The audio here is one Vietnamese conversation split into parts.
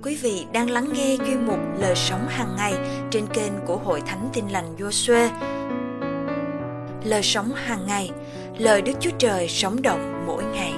Quý vị đang lắng nghe chuyên mục Lời sống hàng ngày trên kênh của Hội Thánh Tin Lành Giô-suê. Lời sống hàng ngày, lời Đức Chúa Trời sống động mỗi ngày.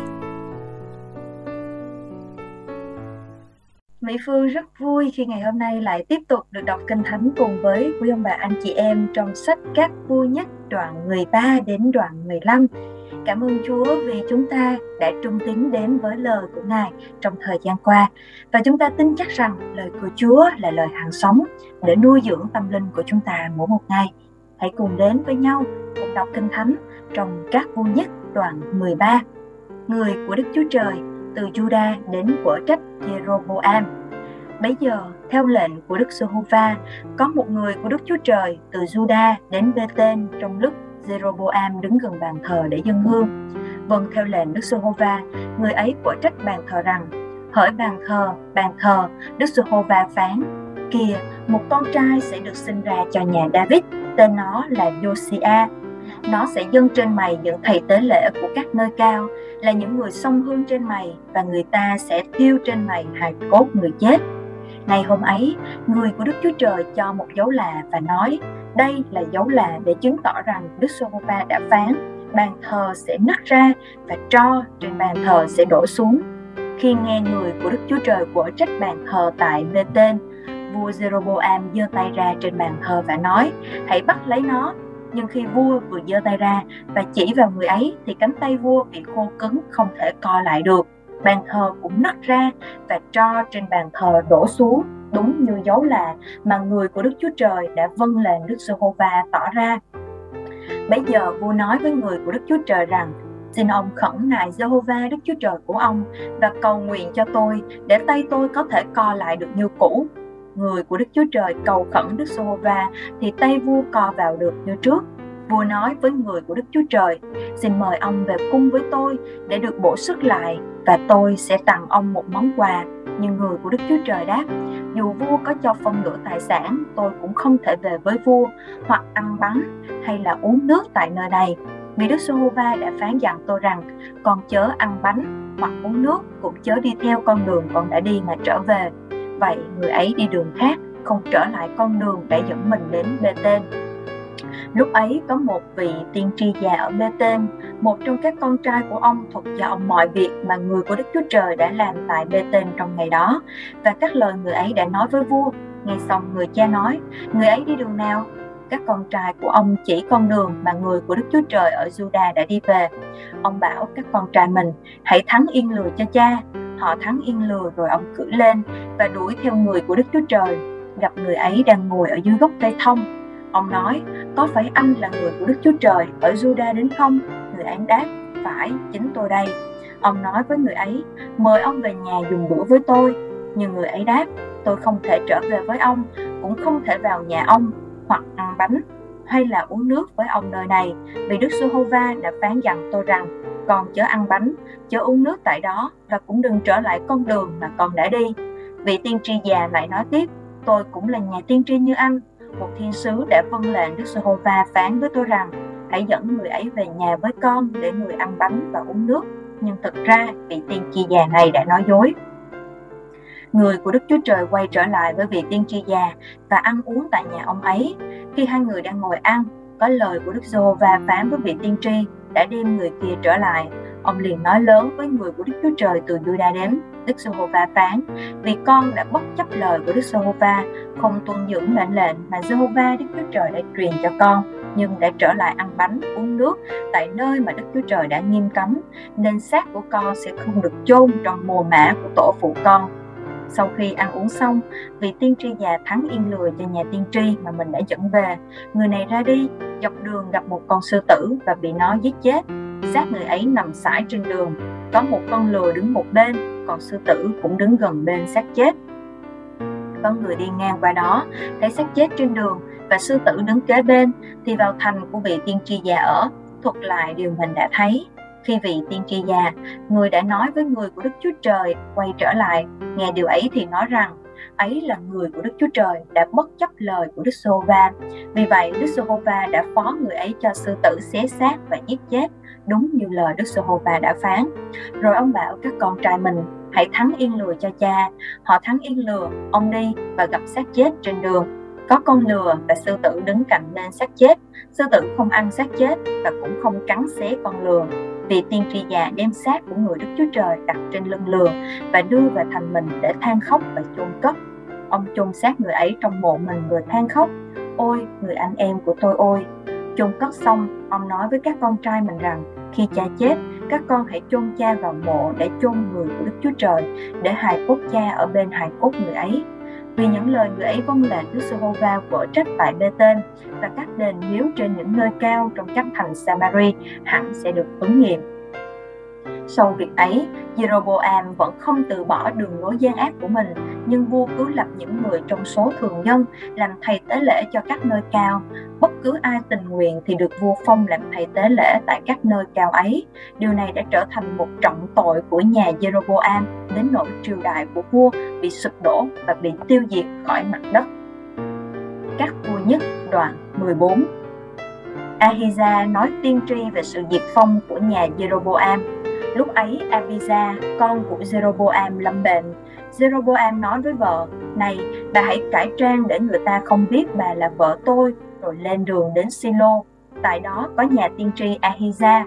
Mỹ Phương rất vui khi ngày hôm nay lại tiếp tục được đọc Kinh Thánh cùng với quý ông bà anh chị em trong sách Các Vua Nhất đoạn 13 đến đoạn 15. Cảm ơn Chúa vì chúng ta đã trung tín đến với lời của Ngài trong thời gian qua. Và chúng ta tin chắc rằng lời của Chúa là lời hàng sống để nuôi dưỡng tâm linh của chúng ta mỗi một ngày. Hãy cùng đến với nhau cùng đọc Kinh Thánh trong Các Vua Nhất đoạn 13. Người của Đức Chúa Trời từ Juda đến quở trách Jeroboam. Bấy giờ, theo lệnh của Đức Giê-hô-va, có một người của Đức Chúa Trời từ Juda đến Bê-tên trong lúc Jeroboam đứng gần bàn thờ để dâng hương. Vâng, theo lệnh Đức Giê-hô-va, người ấy quở trách bàn thờ rằng: hỡi bàn thờ, Đức Giê-hô-va phán: kìa, một con trai sẽ được sinh ra cho nhà David, tên nó là Giô-si-a. Nó sẽ dâng trên mày những thầy tế lễ của các nơi cao, là những người xông hương trên mày, và người ta sẽ thiêu trên mày hài cốt người chết. Ngày hôm ấy, người của Đức Chúa Trời cho một dấu lạ và nói: đây là dấu lạ để chứng tỏ rằng Đức Giê-hô-va đã phán, bàn thờ sẽ nứt ra và tro trên bàn thờ sẽ đổ xuống. Khi nghe người của Đức Chúa Trời quở trách bàn thờ tại Bê-tên, vua Jeroboam giơ tay ra trên bàn thờ và nói: hãy bắt lấy nó. Nhưng khi vua vừa giơ tay ra và chỉ vào người ấy thì cánh tay vua bị khô cứng, không thể co lại được. Bàn thờ cũng nứt ra và tro trên bàn thờ đổ xuống, đúng như dấu lạ mà người của Đức Chúa Trời đã vâng lệnh Đức Giê-hô-va tỏ ra. Bấy giờ vua nói với người của Đức Chúa Trời rằng: xin ông khẩn nài Giê-hô-va Đức Chúa Trời của ông và cầu nguyện cho tôi, để tay tôi có thể co lại được như cũ. Người của Đức Chúa Trời cầu khẩn Đức Giê-hô-va thì tay vua co vào được như trước. Vua nói với người của Đức Chúa Trời: xin mời ông về cung với tôi để được bổ sức lại, và tôi sẽ tặng ông một món quà. Nhưng người của Đức Chúa Trời đáp: dù vua có cho phân nửa tài sản, tôi cũng không thể về với vua, hoặc ăn bánh hay là uống nước tại nơi này. Vì Đức Giê-hô-va đã phán dặn tôi rằng: con chớ ăn bánh hoặc uống nước, cũng chớ đi theo con đường con đã đi mà trở về. Vậy người ấy đi đường khác, không trở lại con đường đã dẫn mình đến Bê-tên. Lúc ấy có một vị tiên tri già ở Bê-tên, một trong các con trai của ông thuật cho ông mọi việc mà người của Đức Chúa Trời đã làm tại Bê-tên trong ngày đó, và các lời người ấy đã nói với vua. Nghe xong, người cha nói: người ấy đi đường nào? Các con trai của ông chỉ con đường mà người của Đức Chúa Trời ở Juda đã đi về. Ông bảo các con trai mình: hãy thắng yên lừa cho cha. Họ thắng yên lừa rồi ông cưỡi lên và đuổi theo người của Đức Chúa Trời. Gặp người ấy đang ngồi ở dưới gốc cây thông. Ông nói: có phải anh là người của Đức Chúa Trời ở Juda đến không? Người ấy đáp: phải, chính tôi đây. Ông nói với người ấy: mời ông về nhà dùng bữa với tôi. Nhưng người ấy đáp: tôi không thể trở về với ông, cũng không thể vào nhà ông, hoặc ăn bánh hay là uống nước với ông nơi này, vì Đức Giê-hô-va đã phán dặn tôi rằng: con chớ ăn bánh, chớ uống nước tại đó, và cũng đừng trở lại con đường mà con đã đi. Vị tiên tri già lại nói tiếp: tôi cũng là nhà tiên tri như anh. Một thiên sứ đã vâng lệnh Đức Giê-hô-va phán với tôi rằng: hãy dẫn người ấy về nhà với con để người ăn bánh và uống nước. Nhưng thực ra vị tiên tri già này đã nói dối. Người của Đức Chúa Trời quay trở lại với vị tiên tri già và ăn uống tại nhà ông ấy. Khi hai người đang ngồi ăn, có lời của Đức Giê-hô-va phán với vị tiên tri đã đem người kia trở lại. Ông liền nói lớn với người của Đức Chúa Trời từ Juda đến. Đức Giê-hô-va phán: vì con đã bất chấp lời của Đức Giê-hô-va, không tuân giữ mệnh lệnh mà Giê-hô-va Đức Chúa Trời đã truyền cho con, nhưng đã trở lại ăn bánh uống nước tại nơi mà Đức Chúa Trời đã nghiêm cấm, nên xác của con sẽ không được chôn trong mồ mả của tổ phụ con. Sau khi ăn uống xong, vị tiên tri già thắng yên lừa cho nhà tiên tri mà mình đã dẫn về. Người này ra đi, dọc đường gặp một con sư tử và bị nó giết chết. Xác người ấy nằm sải trên đường, có một con lừa đứng một bên, còn sư tử cũng đứng gần bên xác chết. Có người đi ngang qua đó, thấy xác chết trên đường và sư tử đứng kế bên, thì vào thành của vị tiên tri già ở, thuật lại điều mình đã thấy. Khi vị tiên tri già, người đã nói với người của Đức Chúa Trời quay trở lại, nghe điều ấy thì nói rằng ấy là người của Đức Chúa Trời đã bất chấp lời của Đức Giê-hô-va. Vì vậy Đức Giê-hô-va đã phó người ấy cho sư tử xé xác và giết chết, đúng như lời Đức Giê-hô-va đã phán. Rồi ông bảo các con trai mình: hãy thắng yên lừa cho cha. Họ thắng yên lừa, ông đi và gặp xác chết trên đường. Có con lừa và sư tử đứng cạnh bên xác chết. Sư tử không ăn xác chết và cũng không cắn xé con lừa. Vì tiên tri già đem xác của người Đức Chúa Trời đặt trên lưng lừa và đưa vào thành mình để than khóc và chôn cất. Ông chôn xác người ấy trong mộ mình rồi than khóc: ôi người anh em của tôi ôi! Chôn cất xong, ông nói với các con trai mình rằng: khi cha chết, các con hãy chôn cha vào mộ để chôn người của Đức Chúa Trời, để hài cốt cha ở bên hài cốt người ấy. Vì những lời người ấy vâng lệnh Đức Giê-hô-va quở trách tại Bê-tên, và các đền miếu trên những nơi cao trong các thành Sa-ma-ri hẳn sẽ được ứng nghiệm. Sau việc ấy, Giê-rô-bô-am vẫn không từ bỏ đường lối gian ác của mình, nhưng vua cứ lập những người trong số thường dân làm thầy tế lễ cho các nơi cao. Bất cứ ai tình nguyện thì được vua phong làm thầy tế lễ tại các nơi cao ấy. Điều này đã trở thành một trọng tội của nhà Giê-rô-bô-am, đến nỗi triều đại của vua bị sụp đổ và bị tiêu diệt khỏi mặt đất. Các vua nhất đoạn 14. Ahija nói tiên tri về sự diệt vong của nhà Giê-rô-bô-am. Lúc ấy Abija, con của Giê-rô-bô-am lâm bệnh. Giê-rô-bô-am nói với vợ: này, bà hãy cải trang để người ta không biết bà là vợ tôi, rồi lên đường đến Silo. Tại đó có nhà tiên tri Ahija.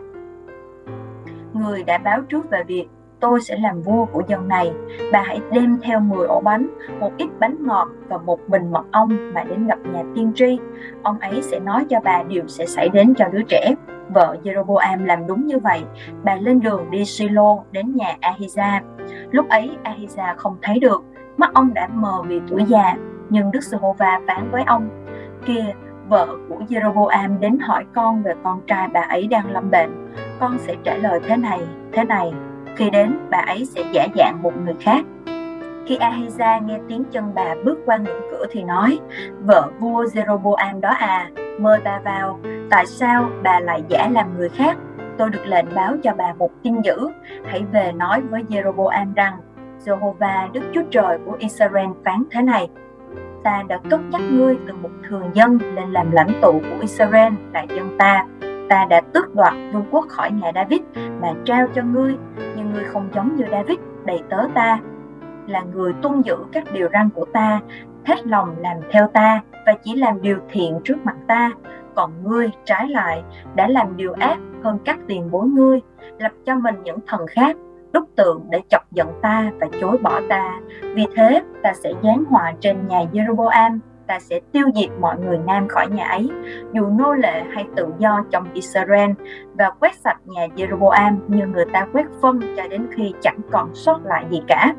Người đã báo trước về việc tôi sẽ làm vua của dân này. Bà hãy đem theo 10 ổ bánh, một ít bánh ngọt và một bình mật ong mà đến gặp nhà tiên tri. Ông ấy sẽ nói cho bà điều sẽ xảy đến cho đứa trẻ. Vợ Giê-rô-bô-am làm đúng như vậy. Bà lên đường đi Silo đến nhà Ahija. Lúc ấy Ahija không thấy được, mắt ông đã mờ vì tuổi già. Nhưng Đức Giê-hô-va phán với ông: kìa, vợ của Giê-rô-bô-am đến hỏi con về con trai bà ấy đang lâm bệnh. Con sẽ trả lời thế này, thế này. Khi đến, bà ấy sẽ giả dạng một người khác. Khi Ahija nghe tiếng chân bà bước qua ngưỡng cửa thì nói: vợ vua Giê-rô-bô-am đó à, mời bà vào. Tại sao bà lại giả làm người khác? Tôi được lệnh báo cho bà một tin dữ. Hãy về nói với Giê-rô-bô-am rằng: Giê-hô-va Đức Chúa Trời của Israel phán thế này: ta đã cất nhắc ngươi từ một thường dân lên làm lãnh tụ của Israel là dân ta. Ta đã tước đoạt vương quốc khỏi nhà David mà trao cho ngươi, nhưng ngươi không giống như David, đầy tớ ta, là người tuân giữ các điều răn của ta, hết lòng làm theo ta và chỉ làm điều thiện trước mặt ta. Còn ngươi trái lại đã làm điều ác hơn các tiền bối ngươi, lập cho mình những thần khác, đúc tượng để chọc giận ta và chối bỏ ta. Vì thế ta sẽ giáng họa trên nhà Giê-rô-bô-am. Ta sẽ tiêu diệt mọi người nam khỏi nhà ấy, dù nô lệ hay tự do trong Israel, và quét sạch nhà Giê-rô-bô-am như người ta quét phân cho đến khi chẳng còn sót lại gì cả.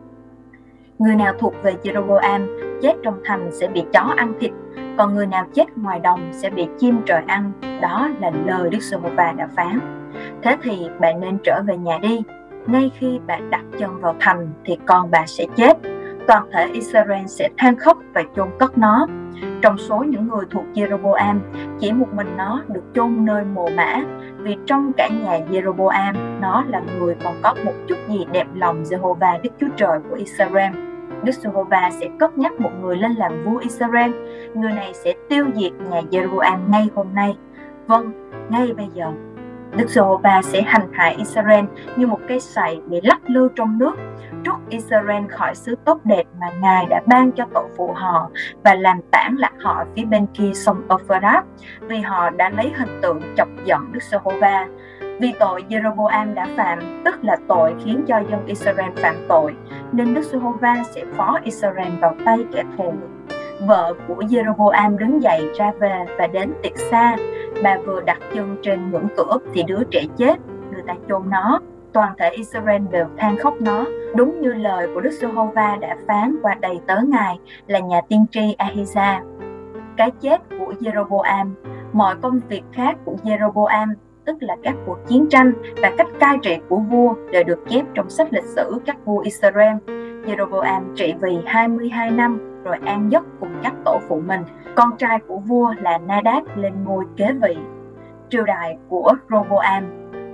Người nào thuộc về Giê-rô-bô-am chết trong thành sẽ bị chó ăn thịt, còn người nào chết ngoài đồng sẽ bị chim trời ăn. Đó là lời Đức Giê-hô-va đã phán. Thế thì bạn nên trở về nhà đi. Ngay khi bạn đặt chân vào thành thì con bà sẽ chết. Toàn thể Israel sẽ than khóc và chôn cất nó. Trong số những người thuộc Giê-rô-bô-am, chỉ một mình nó được chôn nơi mồ mả, vì trong cả nhà Giê-rô-bô-am, nó là người còn có một chút gì đẹp lòng Giê-hô-va Đức Chúa Trời của Israel. Đức Giê-hô-va sẽ cất nhắc một người lên làm vua Israel. Người này sẽ tiêu diệt nhà Giê-rô-bô-am ngay hôm nay. Vâng, ngay bây giờ. Đức Giê-hô-va sẽ hành hạ Israel như một cây sậy bị lắc lư trong nước, trút Israel khỏi xứ tốt đẹp mà Ngài đã ban cho tổ phụ họ, và làm tản lạc họ phía bên kia sông Euphrates, vì họ đã lấy hình tượng chọc giận Đức Giê-hô-va. Vì tội Giê-rô-bô-am đã phạm, tức là tội khiến cho dân Israel phạm tội, nên Đức Giê-hô-va sẽ phó Israel vào tay kẻ thù. Vợ của Giê-rô-bô-am đứng dậy ra về và đến tiệc xa. Bà vừa đặt chân trên ngưỡng cửa thì đứa trẻ chết, người ta chôn nó. Toàn thể Israel đều than khóc nó, đúng như lời của Đức Giê-hô-va đã phán qua đầy tớ Ngài là nhà tiên tri Ahija. Cái chết của Giê-rô-bô-am, mọi công việc khác của Giê-rô-bô-am, tức là các cuộc chiến tranh và cách cai trị của vua, đều được chép trong sách lịch sử các vua Israel. Giê-rô-bô-am trị vì 22 năm rồi an giấc cùng các tổ phụ mình. Con trai của vua là Na-đáp lên ngôi kế vị. Triều đại của Rô-bô-am.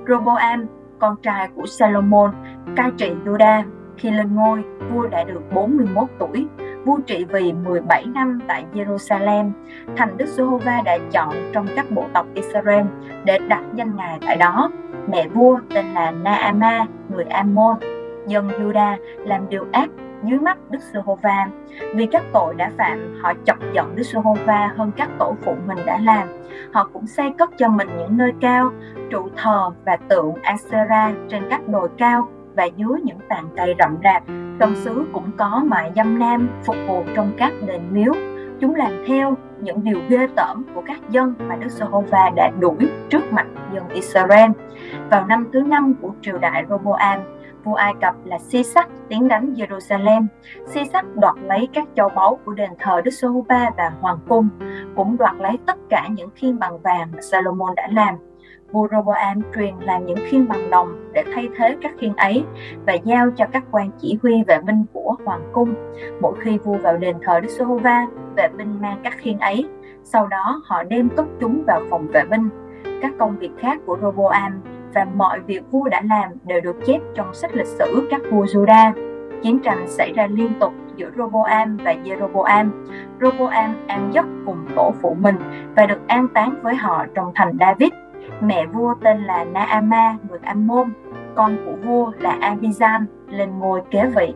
Roboam, con trai của Salomon, cai trị Juda. Khi lên ngôi, vua đã được 41 tuổi. Vua trị vì 17 năm tại Jerusalem. Thành Đức Giê-hô-va đã chọn trong các bộ tộc Israel để đặt danh ngài tại đó. Mẹ vua tên là Naama, người Ammon. Dân Juda làm điều ác dưới mắt Đức Giê-hô-va. Vì các tội đã phạm, họ chọc giận Đức Giê-hô-va hơn các tổ phụ mình đã làm. Họ cũng xây cất cho mình những nơi cao, trụ thờ và tượng Asera trên các đồi cao và dưới những tàn cây rậm rạp. Trong xứ cũng có mại dâm nam phục vụ trong các đền miếu. Chúng làm theo những điều ghê tởm của các dân mà Đức Giê-hô-va đã đuổi trước mặt dân Israel. Vào năm thứ 5 của triều đại Roboam, vua Ai Cập là Si-sắc tiến đánh Jerusalem. Si-sắc đoạt lấy các châu báu của đền thờ Đức Giê-hô-va và hoàng cung, cũng đoạt lấy tất cả những khiên bằng vàng mà Salomon đã làm. Vua Roboam truyền làm những khiên bằng đồng để thay thế các khiên ấy và giao cho các quan chỉ huy vệ binh của hoàng cung. Mỗi khi vua vào đền thờ Đức Giê-hô-va, vệ binh mang các khiên ấy. Sau đó họ đem cất chúng vào phòng vệ binh. Các công việc khác của Roboam và mọi việc vua đã làm đều được chép trong sách lịch sử các vua Juda. Chiến tranh xảy ra liên tục giữa Roboam và Jeroboam. Roboam an giấc cùng tổ phụ mình và được an táng với họ trong thành David. Mẹ vua tên là Naama, người Ammon. Con của vua là Abijam lên ngôi kế vị.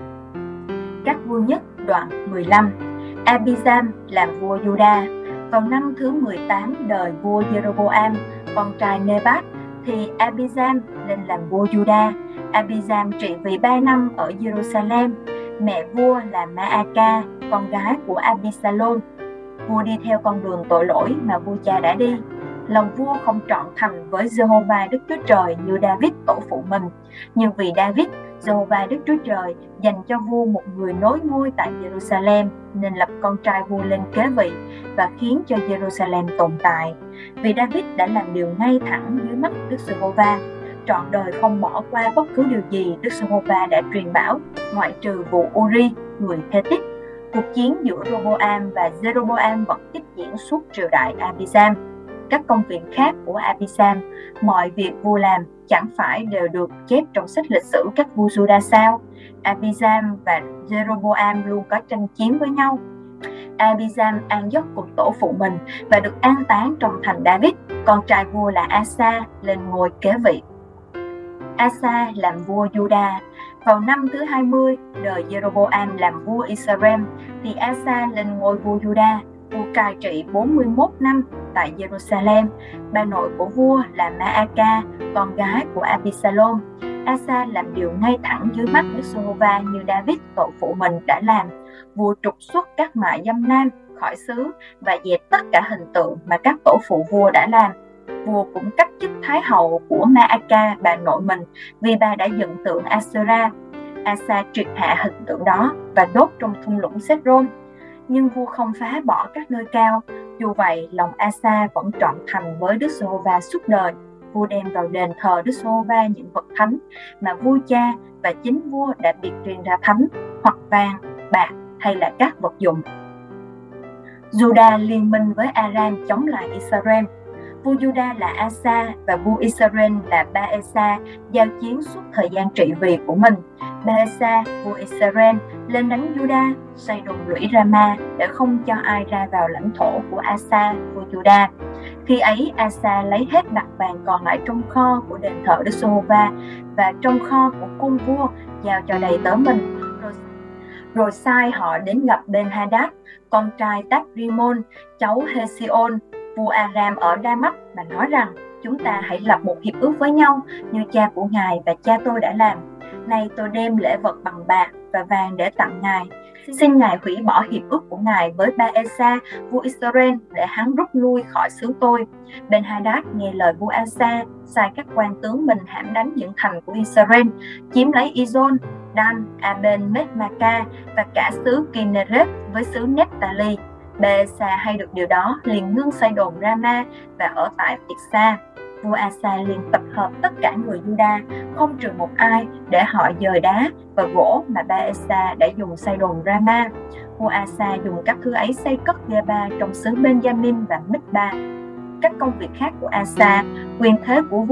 Các vua nhất đoạn 15. Abijam làm vua Juda. Vào năm thứ 18 đời vua Jeroboam, con trai Nebat, thì Abijam lên làm vua Juda. Abijam trị vì 3 năm ở Jerusalem. Mẹ vua là Maaka, con gái của Abisalom. Vua đi theo con đường tội lỗi mà vua cha đã đi. Lòng vua không trọn thành với Giê-hô-va Đức Chúa Trời như David tổ phụ mình. Nhưng vì David, Giê-hô-va Đức Chúa Trời dành cho vua một người nối ngôi tại Jerusalem, nên lập con trai vua lên kế vị và khiến cho Jerusalem tồn tại. Vì David đã làm điều ngay thẳng dưới mắt Đức Giê-hô-va, trọn đời không bỏ qua bất cứ điều gì Đức Giê-hô-va đã truyền bảo, ngoại trừ vụ Uri, người Hethit. Cuộc chiến giữa Roboam và Jeroboam vẫn tiếp diễn suốt triều đại Abijam. Các công việc khác của Abijam, mọi việc vua làm chẳng phải đều được chép trong sách lịch sử các vua Juda sao? Abijam và Jeroboam luôn có tranh chiến với nhau. Abijam an giấc cùng tổ phụ mình và được an táng trong thành David. Con trai vua là Asa lên ngôi kế vị. Asa làm vua Juda. Vào năm thứ 20 đời Jeroboam làm vua Israel, thì Asa lên ngôi vua Juda. Vua cai trị 41 năm tại Jerusalem. Bà nội của vua là Maaka, con gái của Abisalom. Asa làm điều ngay thẳng dưới mắt Đức Giê-hô-va như David tổ phụ mình đã làm. Vua trục xuất các mại dâm nam khỏi xứ và dẹp tất cả hình tượng mà các tổ phụ vua đã làm. Vua cũng cách chức thái hậu của Maaka, bà nội mình, vì bà đã dựng tượng Asera. Asa triệt hạ hình tượng đó và đốt trong thung lũng Sét-rôn. Nhưng vua không phá bỏ các nơi cao. Dù vậy, lòng Asa vẫn trọn thành với Đức Giê-hô-va suốt đời. Vua đem vào đền thờ Đức Giê-hô-va những vật thánh mà vua cha và chính vua đã biệt truyền ra thánh, hoặc vàng, bạc hay là các vật dụng. Juda liên minh với Aram chống lại Israel. Vua Juda là Asa và vua Israel là Baesa giao chiến suốt thời gian trị vì của mình. Baesa, vua Israel, lên đánh Juda, xây đồn lũy Rama để không cho ai ra vào lãnh thổ của Asa, vua Juda. Khi ấy, Asa lấy hết bạc vàng còn lại trong kho của đền thờ Đức Giê-hô-va và trong kho của cung vua giao cho đầy tớ mình, rồi sai họ đến gặp Ben-hadad, con trai Tab-rimon, cháu Hesiôn, vua Aram ở Đa-mách, và nói rằng: chúng ta hãy lập một hiệp ước với nhau như cha của ngài và cha tôi đã làm. Nay tôi đem lễ vật bằng bạc và vàng để tặng ngài. Xin ngài hủy bỏ hiệp ước của ngài với Baesa, vua Israel, để hắn rút lui khỏi xứ tôi. Ben-hadad nghe lời vua Asa, sai các quan tướng mình hãm đánh những thành của Israel, chiếm lấy Izon, Dan, Aben-meth-ma-ca và cả xứ Kinneret với xứ Nephtali. Baesa hay được điều đó, liền ngưng xây đồn Rama và ở tại Tixa. Vua Asa liền tập hợp tất cả người Juda, không trừ một ai, để họ dời đá và gỗ mà Baesa đã dùng xây đồn Rama. Vua Asa dùng các thứ ấy xây cất Geba trong xứ Benjamin và Mizpa. Các công việc khác của Asa, quyền thế của vua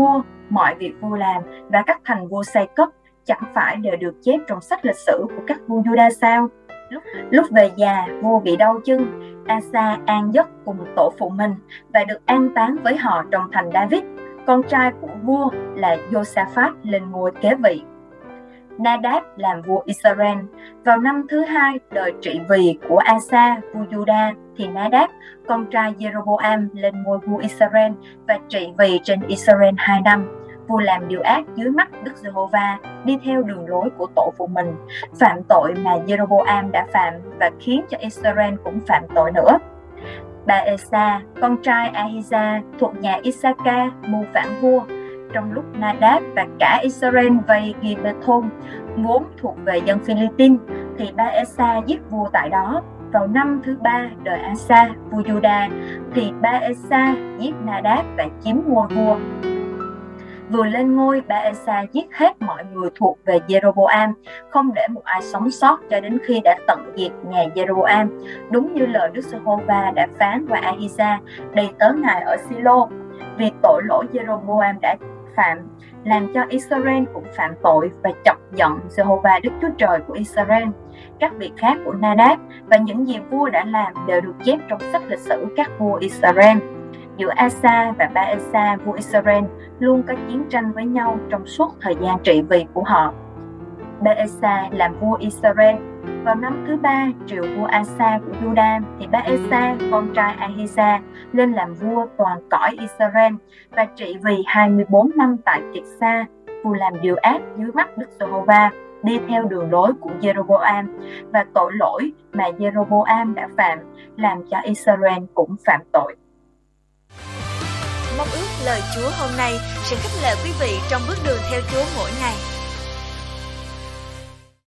mọi việc vua làm và các thành vua xây cất chẳng phải đều được chép trong sách lịch sử của các vua Juda sao? Lúc về già, vua bị đau chân, Asa an giấc cùng tổ phụ mình và được an táng với họ trong thành David. Con trai của vua là Josaphat lên ngôi kế vị. Nadab làm vua Israel. Vào năm thứ 2 đời trị vì của Asa, vua Juda, thì Nadab, con trai Jeroboam, lên ngôi vua Israel và trị vì trên Israel 2 năm. Vua làm điều ác dưới mắt Đức Giê-hô-va, đi theo đường lối của tổ phụ mình, phạm tội mà Jeroboam đã phạm và khiến cho Israel cũng phạm tội nữa. Baesa, con trai Ahiza thuộc nhà Isaka, mưu phản vua. Trong lúc Nadab và cả Israel vây Gibethon, vốn thuộc về dân Philippines, thì Baesa giết vua tại đó. Vào năm thứ 3 đời Asa, vua Juda, thì Baesa giết Nadab và chiếm ngôi vua. Vừa lên ngôi, Baesa giết hết mọi người thuộc về Jeroboam, không để một ai sống sót cho đến khi đã tận diệt nhà Jeroboam, đúng như lời Đức Giê-hô-va đã phán qua Ahiza, đầy tớ Ngài ở Silo. Vì tội lỗi Jeroboam đã phạm, làm cho Israel cũng phạm tội và chọc giận Giê-hô-va Đức Chúa Trời của Israel. Các việc khác của Nadab và những gì vua đã làm đều được chép trong sách lịch sử các vua Israel. Giữa Asa và Baesa, vua Israel, luôn có chiến tranh với nhau trong suốt thời gian trị vì của họ. Baesa làm vua Israel. Vào năm thứ 3 triều vua Asa của Juda, thì Baesa, con trai Ahiza, lên làm vua toàn cõi Israel và trị vì 24 năm tại Tiệp-sa. Vua làm điều ác dưới mắt Đức Giê-hô-va, đi theo đường lối của Jeroboam và tội lỗi mà Jeroboam đã phạm, làm cho Israel cũng phạm tội. Mong ước lời Chúa hôm nay sẽ khích lệ quý vị trong bước đường theo Chúa mỗi ngày.